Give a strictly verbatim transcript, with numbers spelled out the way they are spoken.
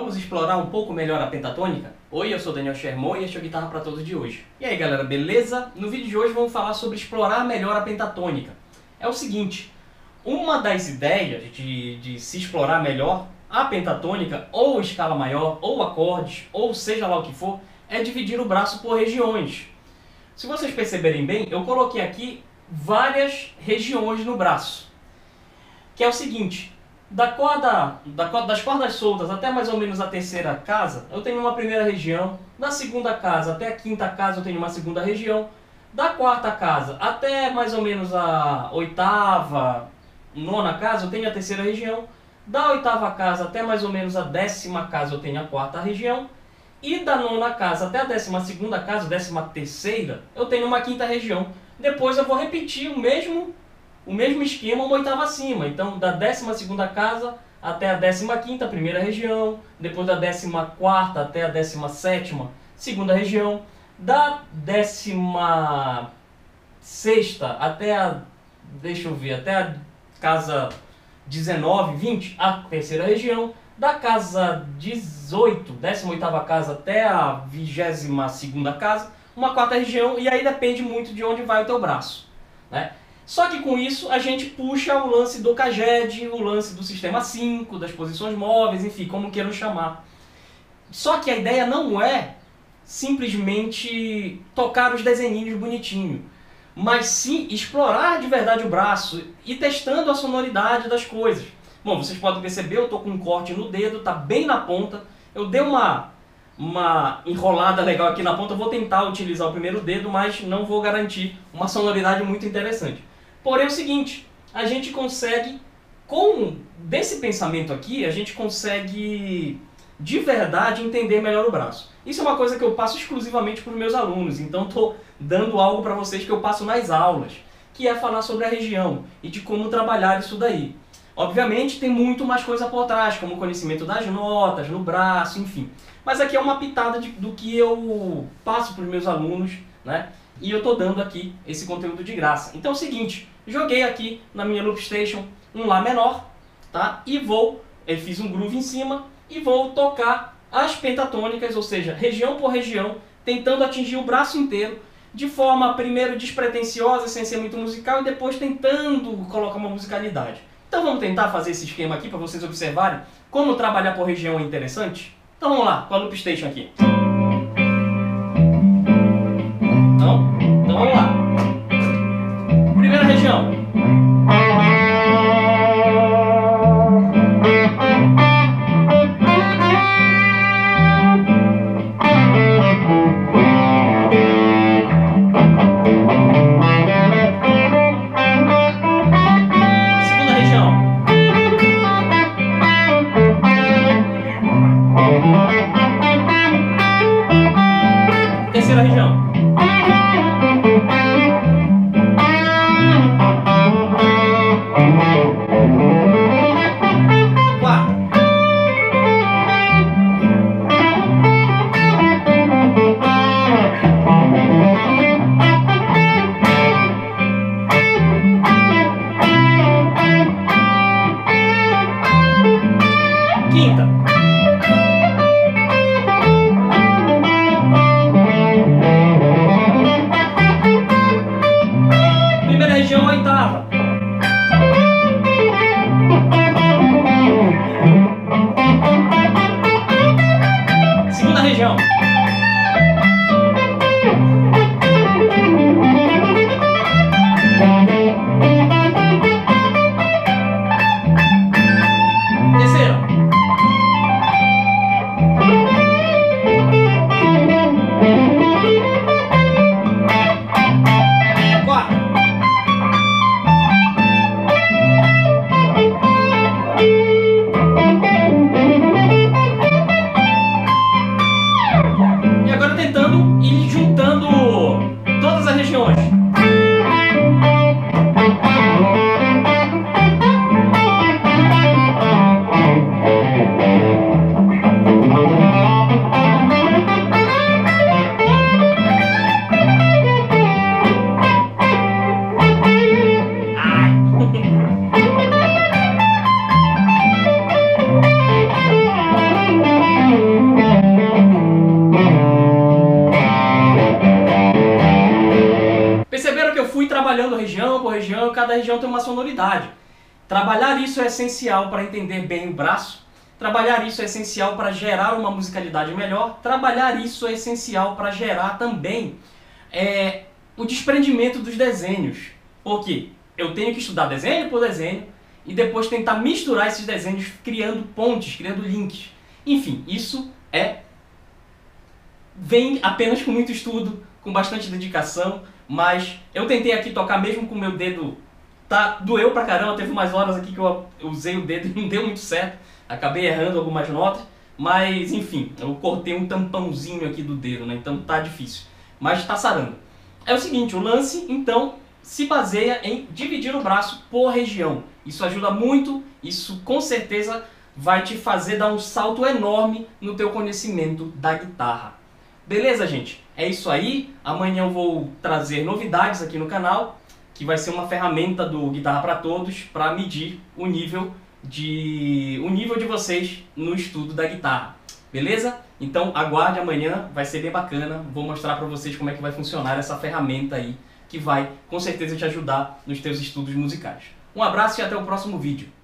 Vamos explorar um pouco melhor a pentatônica? Oi, eu sou Daniel Sherman e este é o Guitarra para Todos de hoje. E aí galera, beleza? No vídeo de hoje vamos falar sobre explorar melhor a pentatônica. É o seguinte, uma das ideias de, de se explorar melhor a pentatônica, ou escala maior, ou acordes, ou seja lá o que for, é dividir o braço por regiões. Se vocês perceberem bem, eu coloquei aqui várias regiões no braço. Que é o seguinte, da corda, da corda, das cordas soltas até mais ou menos a terceira casa, eu tenho uma primeira região. Da segunda casa até a quinta casa eu tenho uma segunda região. Da quarta casa até mais ou menos a oitava, nona casa eu tenho a terceira região. Da oitava casa até mais ou menos a décima casa eu tenho a quarta região. E da nona casa até a décima segunda casa, décima terceira, eu tenho uma quinta região. Depois eu vou repetir o mesmo, o mesmo esquema uma oitava acima. Então da décima segunda casa até a décima quinta, primeira região. Depois da décima quarta até a décima sétima, segunda região. Da décima sexta até a, deixa eu ver, até a casa dezenove, vinte, a terceira região. Da casa dezoito, décima oitava casa até a vigésima segunda casa, uma quarta região, e aí depende muito de onde vai o teu braço, né? Só que com isso a gente puxa o lance do Caged, o lance do sistema cinco, das posições móveis, enfim, como queiram chamar. Só que a ideia não é simplesmente tocar os desenhinhos bonitinho, mas sim explorar de verdade o braço e testando a sonoridade das coisas. Bom, vocês podem perceber, eu estou com um corte no dedo, está bem na ponta. Eu dei uma, uma enrolada legal aqui na ponta, eu vou tentar utilizar o primeiro dedo, mas não vou garantir uma sonoridade muito interessante. Porém é o seguinte, a gente consegue, com desse pensamento aqui, a gente consegue de verdade entender melhor o braço. Isso é uma coisa que eu passo exclusivamente para os meus alunos, então estou dando algo para vocês que eu passo nas aulas, que é falar sobre a região e de como trabalhar isso daí. Obviamente tem muito mais coisa por trás, como o conhecimento das notas, no braço, enfim. Mas aqui é uma pitada de, do que eu passo para os meus alunos, né? E eu estou dando aqui esse conteúdo de graça. Então é o seguinte, joguei aqui na minha Loop Station um Lá menor, tá? E vou, eu fiz um groove em cima e vou tocar as pentatônicas, ou seja, região por região, tentando atingir o braço inteiro, de forma primeiro despretensiosa, sem ser muito musical, e depois tentando colocar uma musicalidade. Então vamos tentar fazer esse esquema aqui para vocês observarem como trabalhar por região é interessante? Então vamos lá, com a Loop Station aqui. Então, então vamos lá. Primeira região. Terceira região. cada região tem uma sonoridade. Trabalhar isso é essencial para entender bem o braço. Trabalhar isso é essencial para gerar uma musicalidade melhor. Trabalhar isso é essencial para gerar também é, o desprendimento dos desenhos. Porque eu tenho que estudar desenho por desenho e depois tentar misturar esses desenhos criando pontes, criando links. Enfim, isso é vem apenas com muito estudo, com bastante dedicação, mas eu tentei aqui tocar mesmo com o meu dedo, tá, doeu pra caramba, teve umas horas aqui que eu, eu usei o dedo e não deu muito certo, acabei errando algumas notas, mas enfim, eu cortei um tampãozinho aqui do dedo, né, então tá difícil, mas tá sarando. É o seguinte, o lance, então, se baseia em dividir o braço por região. Isso ajuda muito, isso com certeza vai te fazer dar um salto enorme no teu conhecimento da guitarra. Beleza, gente? É isso aí. Amanhã eu vou trazer novidades aqui no canal, que vai ser uma ferramenta do Guitarra para Todos para medir o nível de o nível de vocês no estudo da guitarra. Beleza? Então aguarde amanhã, vai ser bem bacana. Vou mostrar para vocês como é que vai funcionar essa ferramenta aí, que vai com certeza te ajudar nos teus estudos musicais. Um abraço e até o próximo vídeo.